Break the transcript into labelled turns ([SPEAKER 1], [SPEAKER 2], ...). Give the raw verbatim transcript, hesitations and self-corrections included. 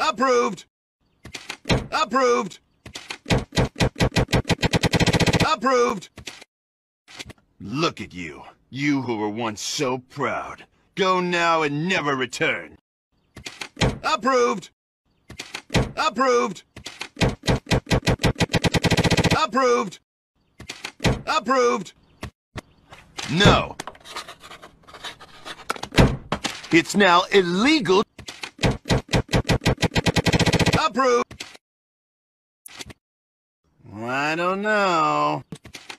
[SPEAKER 1] Approved! Approved! Approved! Look at you. You who were once so proud. Go now and never return. Approved! Approved! Approved! Approved! No! It's now illegal. Approved! I don't know.